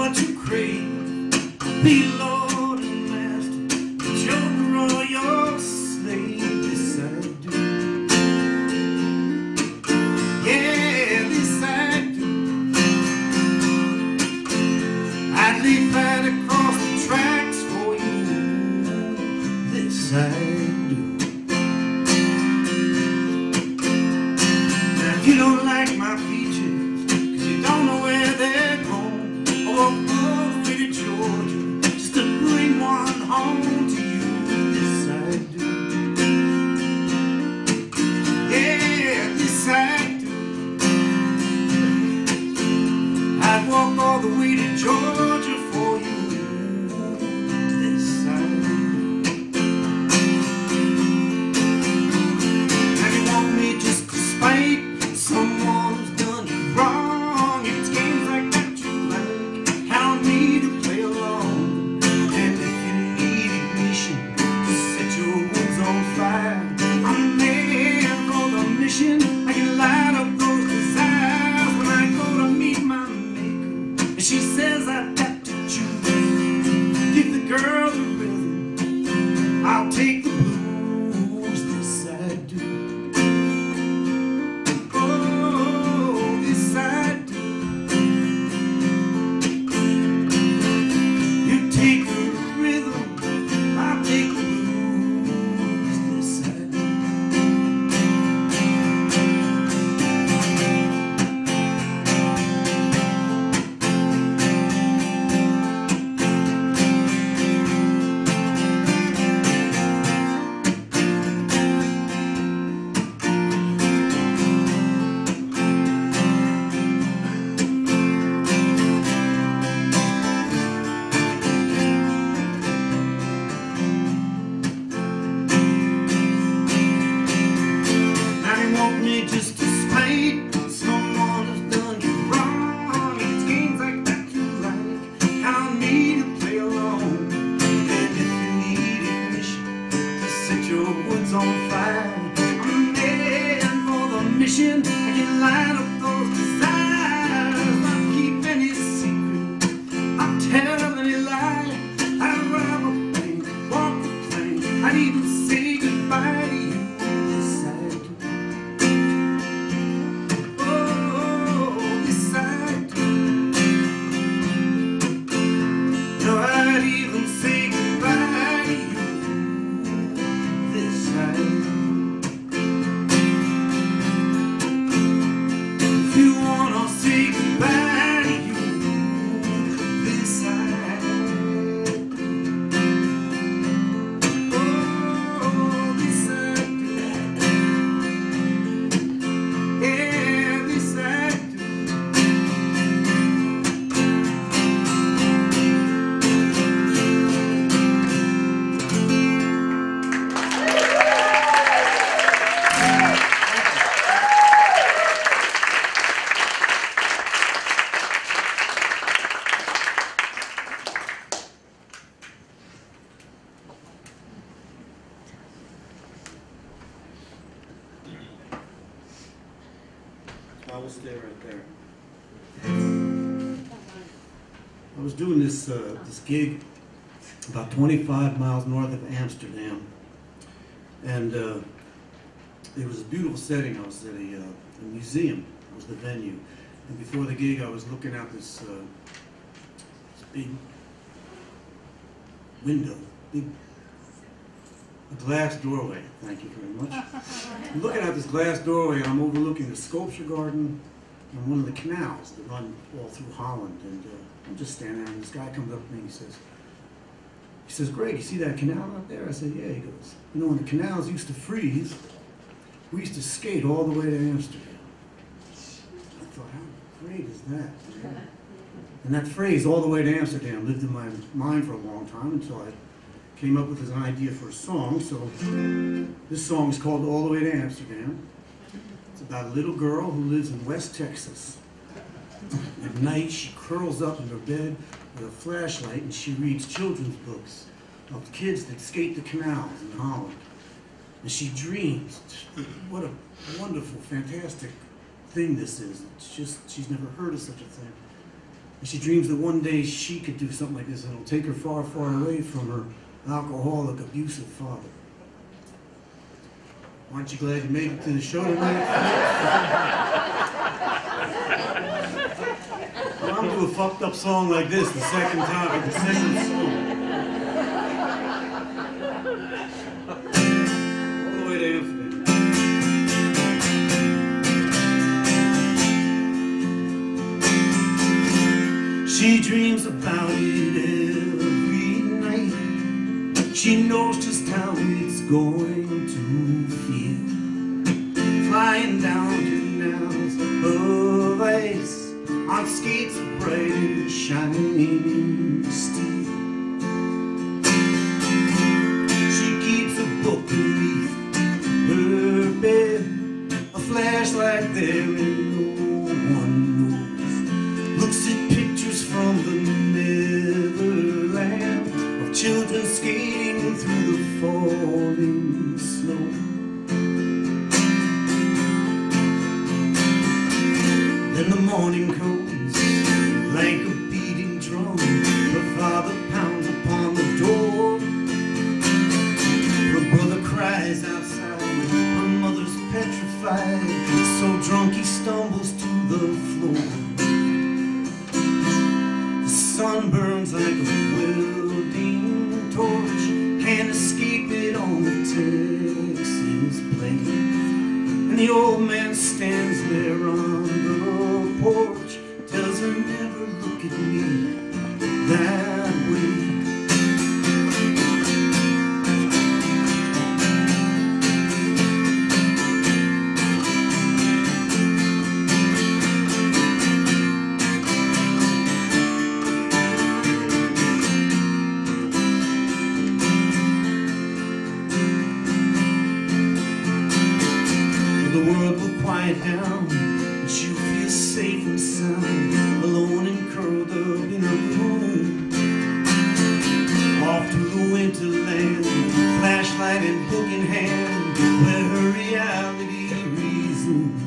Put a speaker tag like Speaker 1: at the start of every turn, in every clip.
Speaker 1: what you crave. Be Lord and Master, Joker or your slave. This I do. Yeah, this I do. I'd lay flat across the tracks for you. This I do. Now if you don't like my features, 'cause you don't know where they're going, I walk all the way to Georgia just to bring one home to you. This I do. Yeah, this I do. I'd walk all the way to Georgia for you. This I do. And you want me just to spite someone who's done you wrong. It's games like that you like, count me to play along. And if you need ignition to set your woods on fire, I'm there for the mission. I can light up those desires when I go to meet my maker. And she says I've got to choose. Give the girl the rhythm, I'll take the blues. This I do. Oh, this I do. You take the rhythm, I'll take the blues. This I do. Now you want me just to spite someone who's done you wrong. It's games like that you like, count me to play along. And if you need ignition to set your woods on fire, I'm there for the mission. I can light up those desires. I'll keep any secret, I'll tell any lie. I'd rob a bank, walk the plank, I'd even say goodbye to you. This I do. Oh, this I do. No, I'd even say goodbye to you. This I do. If you wanna say goodbye to you, this I do. Oh, this I do. Yeah, this I do. I will stay right there. I was doing this gig about 25 miles north of Amsterdam, and it was a beautiful setting. I was at a museum. It was the venue, and before the gig, I was looking out this big window, a glass doorway. Thank you very much. I'm looking at this glass doorway, and I'm overlooking the sculpture garden and one of the canals that run all through Holland. And I'm just standing there, and this guy comes up to me and he says, "Greg, you see that canal out there?" I said, "Yeah." He goes, "You know, when the canals used to freeze, we used to skate all the way to Amsterdam." I thought, how great is that? And that phrase, "all the way to Amsterdam," lived in my mind for a long time until I came up with an idea for a song. So this song is called "All the Way to Amsterdam." It's about a little girl who lives in West Texas. At night, she curls up in her bed with a flashlight and she reads children's books of kids that skate the canals in Holland. And she dreams. What a wonderful, fantastic thing this is. It's just, she's never heard of such a thing. And she dreams that one day she could do something like this, and it'll take her far, far away from her alcoholic, abusive father. Aren't you glad you made it to the show tonight? Well, I'm doing a fucked up song like this the second time, the second song. All the way to Amsterdam. She dreams about it every night. She knows just how it's going to feel. Flying down canals of ice on skates of bright and shining steel. She keeps a book beneath her bed, a flashlight there and no one knows. Looks at pictures from the Neverland of children skating through the falling snow. Then the morning comes like a beating drum. Her father pounds upon the door. Her brother cries outside. Her mother's petrified. So drunk he stumbles to the floor. The sun burns like a welding torch. Can't escape it on the Texas plains. And the old man stands there on the porch, tells her never look at me that way. The world will quiet down, and she'll feel safe and sound, alone and curled up in her room. Off to the winterland, flashlight and book in hand, where her reality resumes.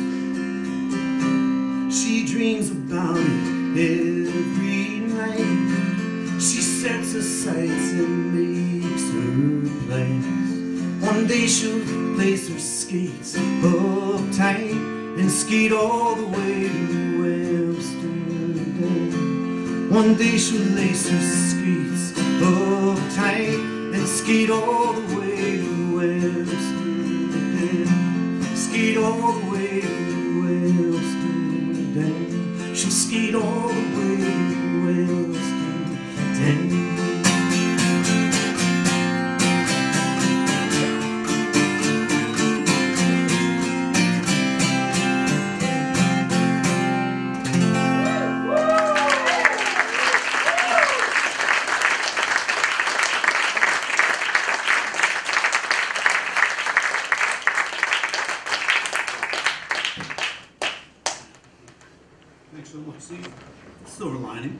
Speaker 1: She dreams about it every night. She sets her sights and makes her plans. One day she'll place her skates up tight and skate all the way to Amsterdam. One day she'll lace her skates up tight and skate all the way to Amsterdam. Skate all the way to Amsterdam. She'll skate all the way to Amsterdam. Thanks so much. See, silver lining.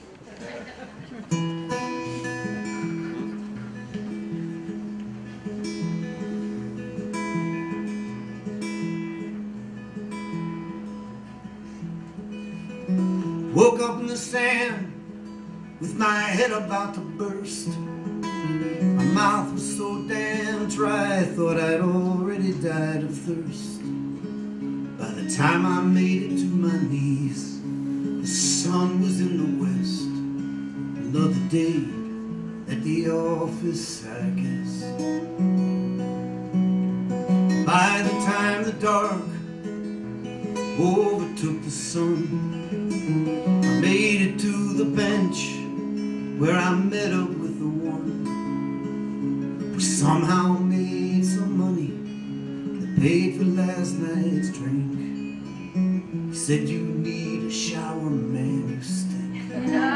Speaker 1: Woke up in the sand with my head about to burst. My mouth was so damn dry, I thought I'd already died of thirst. By the time I made it to my knees, the sun was in the west. Another day at the office, I guess. By the time the dark overtook the sun, I made it to the bench where I met up with the one. We somehow made some money that paid for last night's drink. He said, "You need a shower, man, you stink."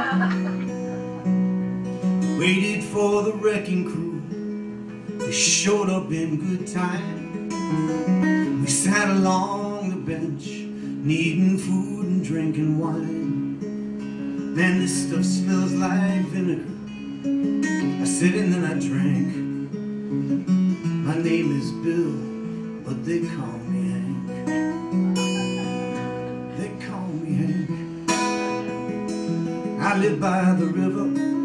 Speaker 1: Waited for the wrecking crew. They showed up in good time. We sat along the bench, needing food and drinking wine. Man, this stuff smells like vinegar. I said and then I drank. My name is Bill, but they call me Hank. They call me Hank. I live by the river,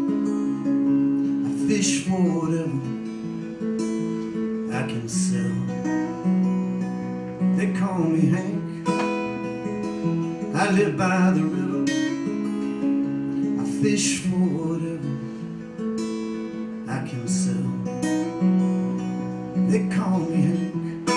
Speaker 1: I fish for whatever I can sell. They call me Hank. I live by the river, I fish for whatever I can sell. They call me Hank.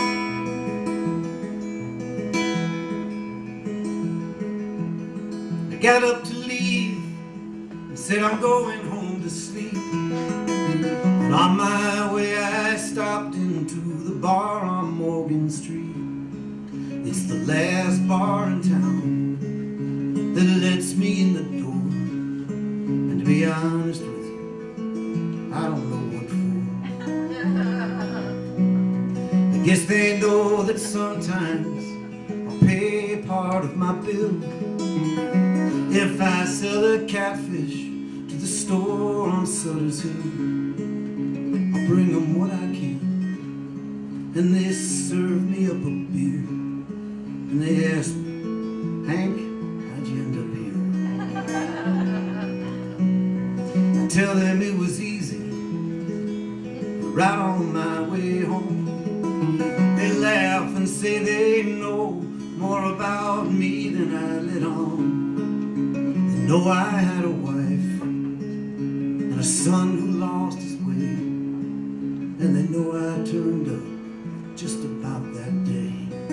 Speaker 1: I got up to leave and said I'm going home to sleep. And on my way I stopped into the bar on Morgan Street. It's the last bar in town that lets me in the door. And to be honest with you, I don't know what for. I guess they know that sometimes I'll pay part of my bill if I sell a catfish to the store on Sutter's Hill. I'll bring them what I can, and they serve me up a beer. And they ask me, Hank, how'd you end up here? I tell them it was easy, right on my way home. They laugh and say they know more about me than I let on. They know I had a wife and a son who lost his way, and they know I turned up just about that day.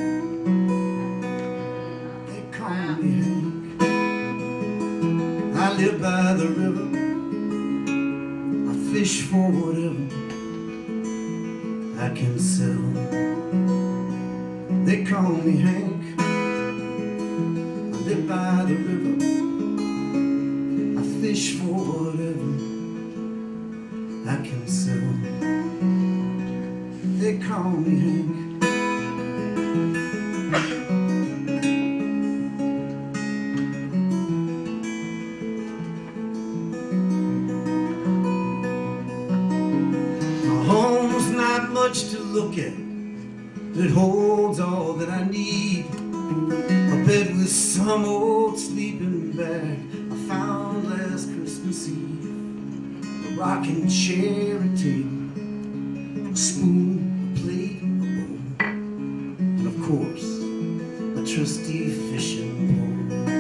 Speaker 1: They call me Hank. I live by the river, I fish for whatever I can sell. They call me Hank. I live by the river, I fish for whatever I can sell. They call me Hank. My home's not much to look at, but it holds all that I need. A bed with some old sleeping bag I found last Christmas Eve, a rocking chair, a table, a spoon, a plate, a bowl, and of course, a trusty fishing pole.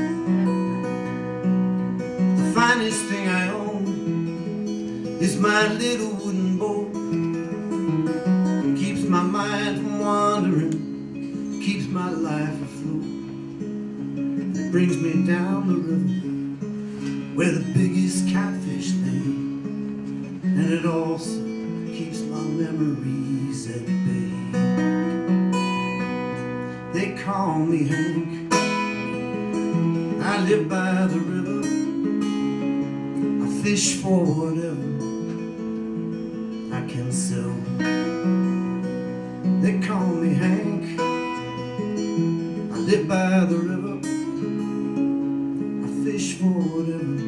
Speaker 1: The finest thing I own is my little wooden boat. It keeps my mind from wandering, keeps my life afloat. It brings me down the river where the biggest catfish lay, and it also keeps my memories at bay. They call me Hank. I live by the river, I fish for whatever I can sell. They call me Hank. I live by the river, I fish for whatever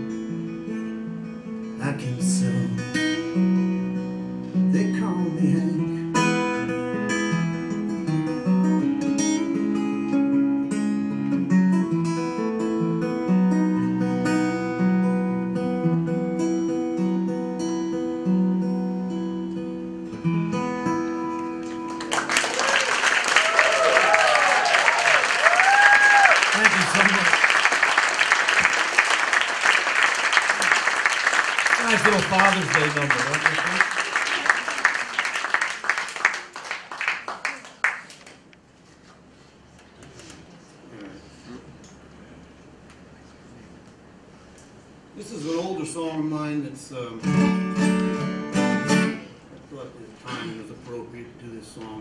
Speaker 1: I can sell. They call me Hank. Thank you so much. Nice little Father's Day number, don't you think? This is an older song of mine that's, I thought the timing was appropriate to do this song.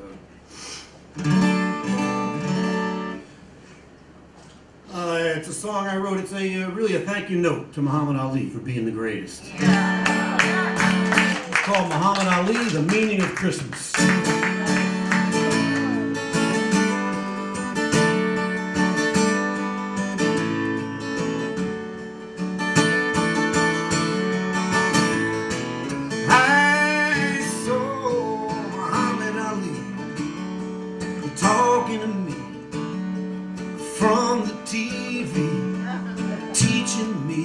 Speaker 1: It's a song I wrote. It's really a thank you note to Muhammad Ali for being the greatest. It's called Muhammad Ali, The Meaning of Christmas. I saw Muhammad Ali talking to me from the TV, teaching me me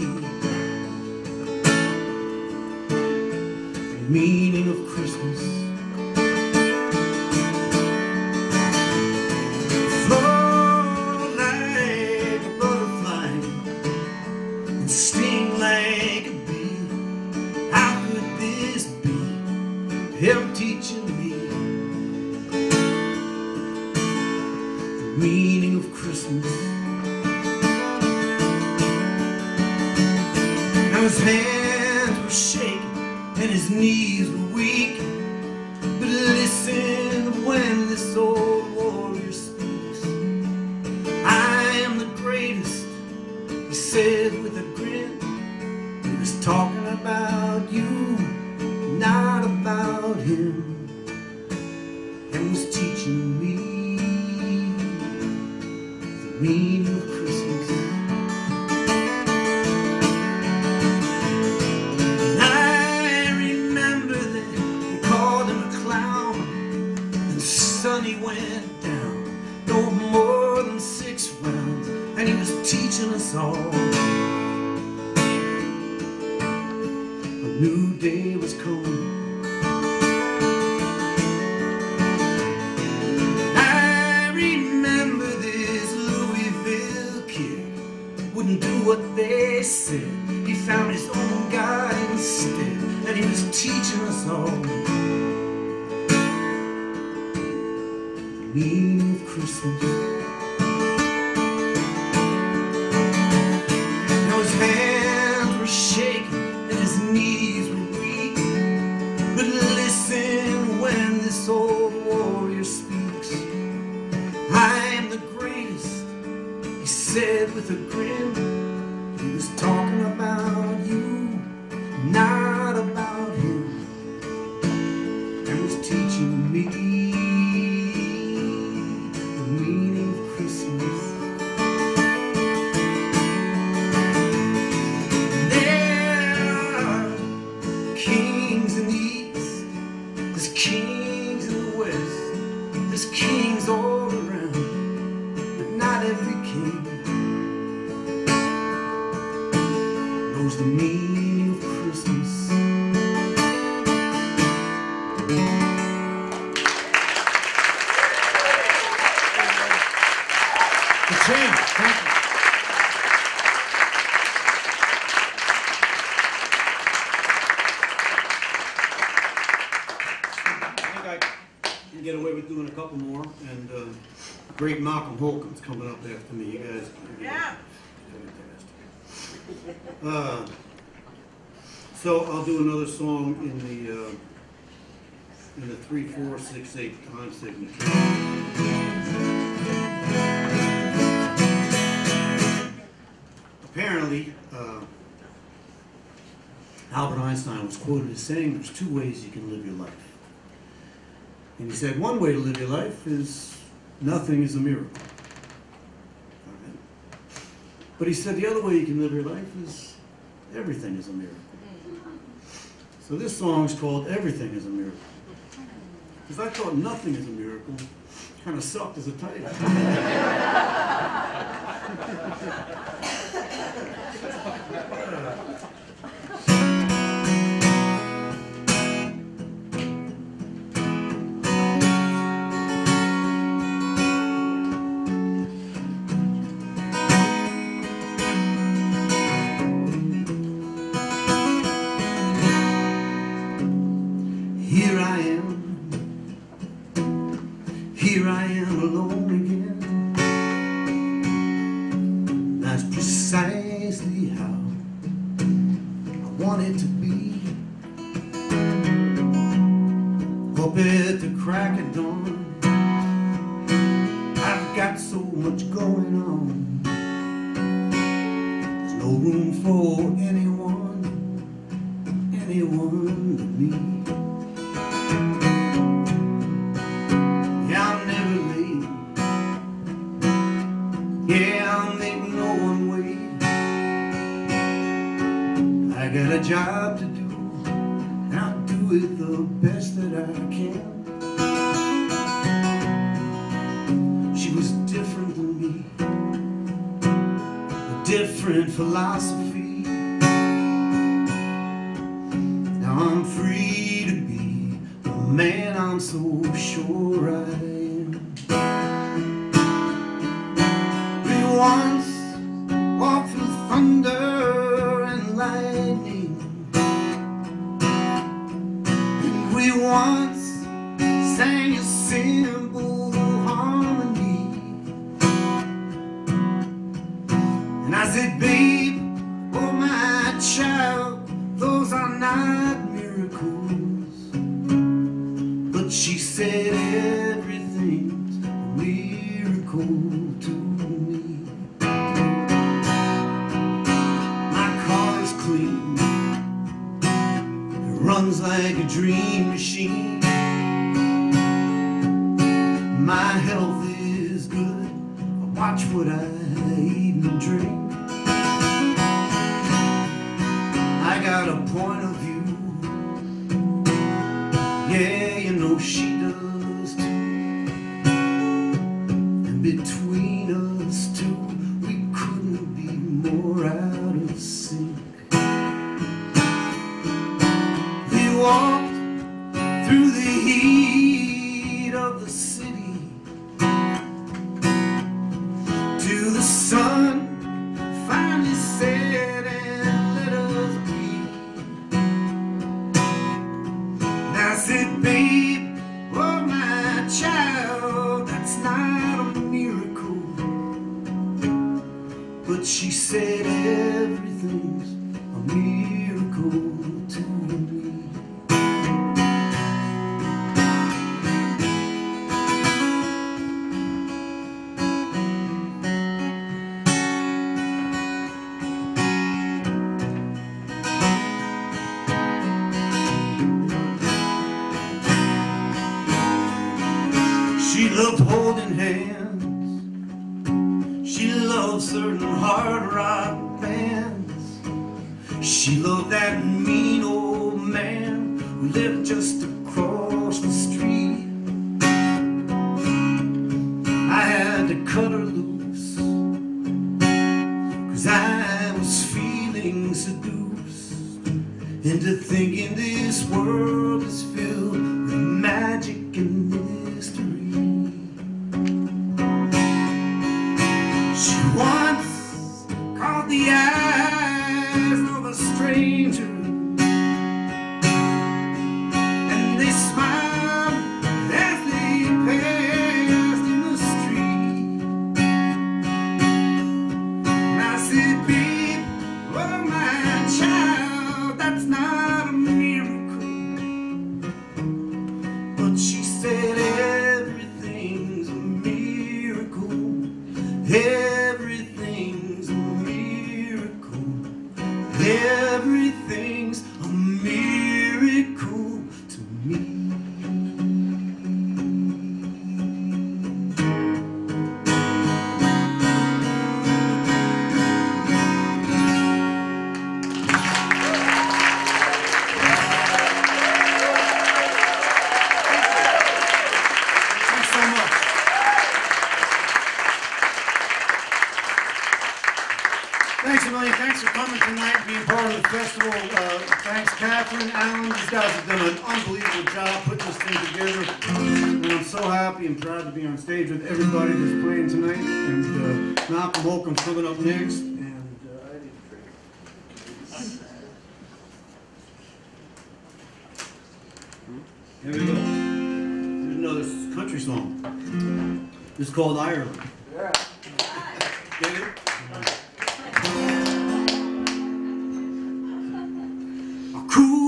Speaker 1: the meaning of Christmas. Float like a butterfly and sting like a bee. How could this be? Him teaching me the meaning of Christmas. Now his hands were shaking and his knees were weak, but listen when this old warrior speaks. I am the greatest, he said with a grin. He was talking about you, not about him, and was teaching me the meaning of Christmas. And I remember that they called him a clown, and Sonny went down no more than 6 rounds, and he was teaching us all. A new day was coming. I remember this Louisville kid wouldn't do what they said. He found his own God instead, and he was teaching us all the meaning of Christmas. Now his hands were shaking and his knees were weak, but listen when this old warrior speaks. I am the greatest, he said with a grin. He was talking about you, not about him, and was teaching me the meaning of Christmas. Kings in the east, there's kings in the west, there's kings all around, but not every king knows the meaning of Christmas. The change, thank you. Get away with doing a couple more, and great Malcolm Holcomb's coming up after me. You guys, yeah, fantastic. So I'll do another song in the 3/4/6/8 time signature. Apparently, Albert Einstein was quoted as saying, "There's 2 ways you can live your life." And he said, one way to live your life is nothing is a miracle. Right. But he said the other way you can live your life is everything is a miracle. So this song is called Everything is a Miracle. Because I thought nothing is a miracle. Kind of sucked as a title. Here I am alone again. That's precisely how I want it to be. Up at the crack of dawn, I've got so much going on. There's no room for anyone but me. Yeah, I'll make no one wait. I got a job to do, and I'll do it the best that I can. She was different than me, a different philosophy. man, I'm so sure I am. We once walked through thunder and lightning, and we once sang a simple harmony. And I said, babe, oh my child, those are not miracles. But she said, everything's a miracle to me. My car's clean, it runs like a dream machine. My health is good, I watch what I eat and drink. I got a point of view, yeah, you know she does too. And between us two, we couldn't be more out of sync. We walked through the heat of the city till the sun finally set and let us be. And I said, babe, oh my child, that's not a miracle. But she said, everything's a miracle to me. She loved holding hands. She loved certain hard rock bands. She loved that mean old man who lived just across the street. I had to cut her loose, 'cause I was feeling seduced into thinking this world is filled with magic and mystery. She once caught the eyes of a stranger, and they smiled as they passed in the street. And I said, babe, oh my child, that's not a miracle. But she said, everything's a miracle. Everything's a miracle. Everything's a miracle to me. Thanks so much. Thanks a million. Thanks for coming tonight, being part of the festival. Thanks, Catherine, Alan. These guys have done an unbelievable job putting this thing together. And I'm so happy and proud to be on stage with everybody that's playing tonight. And Malcolm Holcomb's coming up next. And here we go. Here's another country song. This is called Ireland. Yeah. Get it? A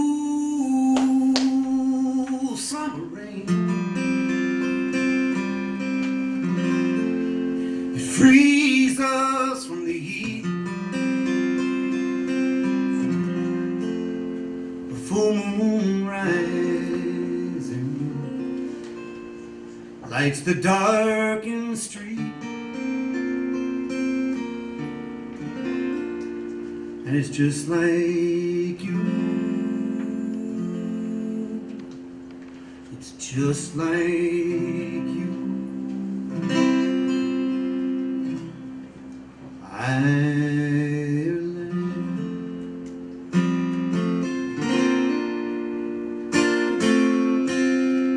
Speaker 1: cool summer rain, it frees us from the heat. A full moon rising lights the darkened street. And it's just like you. It's just like you. Ireland.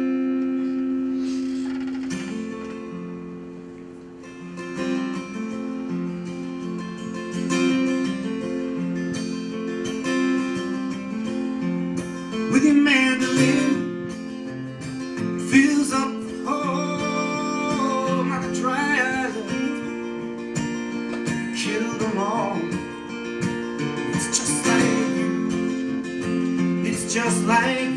Speaker 1: with your mandolin, fills up the hole like a dry island, kill them all. It's just like you, it's just like you.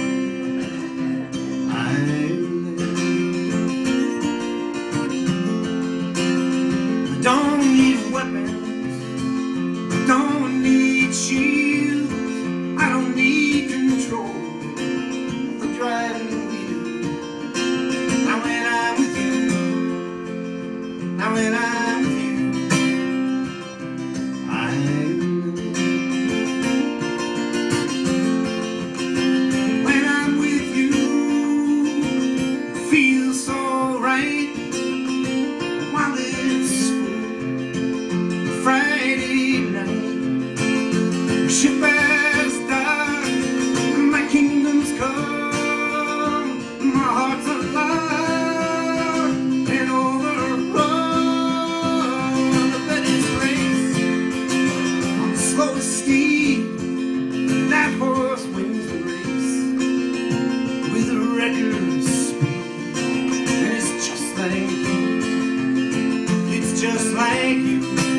Speaker 1: I don't need weapons, I don't need shields, I don't need control for driving the wheel. Now when I'm with you, now when I'm with you, I when I'm with you, it feels so right. While it's Friday night, the ship has died, and my kingdom's come, my heart's alive and overrun. The bed is race on the slowest steed, that horse wins the race with a record speed. And it's just like you, it's just like you.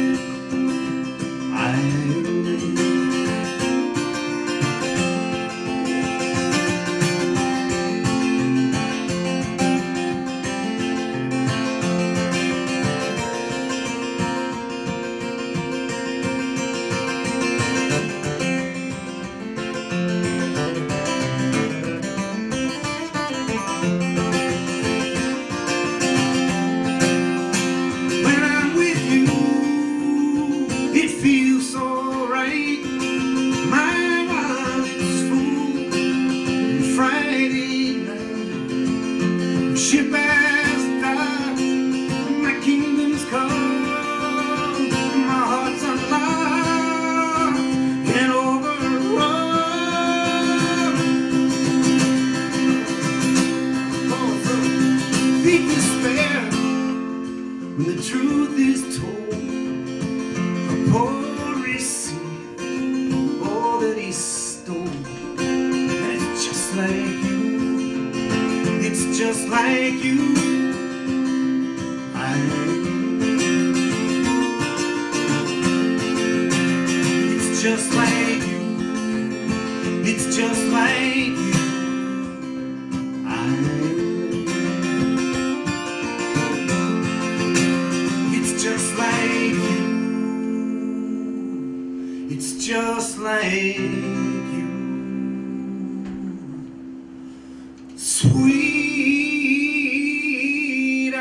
Speaker 1: It feels so right. My mind is full. And Friday night, the ship has died, my kingdom's come, my heart's alive and overrun. Oh, so deep despair when the truth is told. Poor received all that he stole. And it's just like you, it's just like you. It's just like you, it's just like you. It's just like you. It's just like you, sweet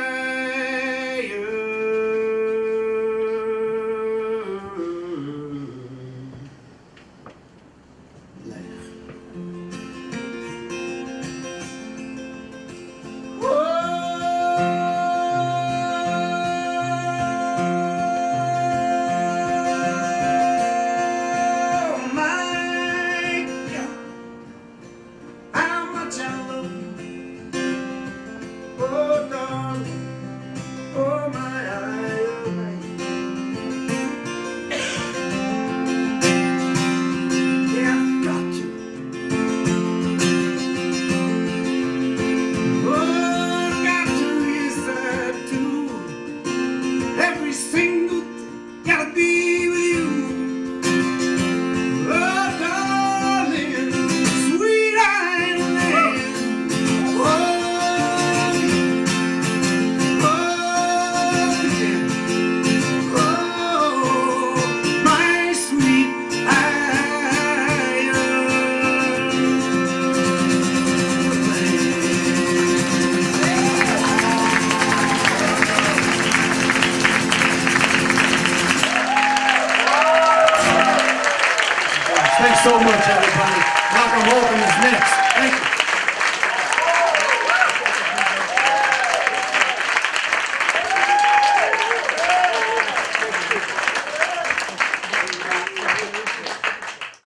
Speaker 1: Thanks so much, everybody. Malcolm Holcomb is next. Thank you.